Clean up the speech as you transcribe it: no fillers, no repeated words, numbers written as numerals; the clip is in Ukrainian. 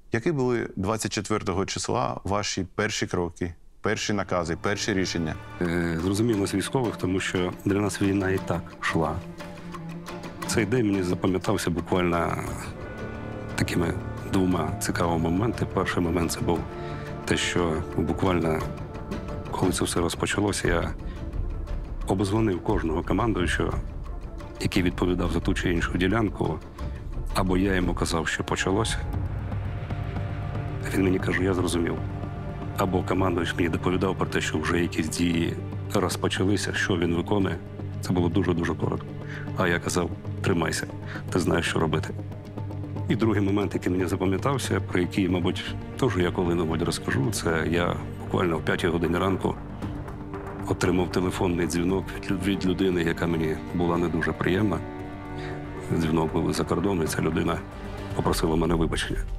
Які були 24 числа ваші перші кроки, перші накази, перші рішення? Зрозумів нас військових, тому що для нас війна і так йшла. Цей день мені запам'ятався буквально такими двома цікавими моментами. Перший момент – це був те, що буквально, коли це все розпочалося, я обдзвонив кожного командуючого, який відповідав за ту чи іншу ділянку, або я йому казав, що почалося. Він мені каже, я зрозумів. Або командувач мені доповідав про те, що вже якісь дії розпочалися, що він виконує. Це було дуже-дуже коротко. А я казав, тримайся, ти знаєш, що робити. І другий момент, який мені запам'ятався, про який, мабуть, теж я коли-небудь розкажу, це я буквально о 5 годині ранку отримав телефонний дзвінок від людини, яка мені була не дуже приємна. Дзвінок був за кордону, і ця людина попросила мене вибачення.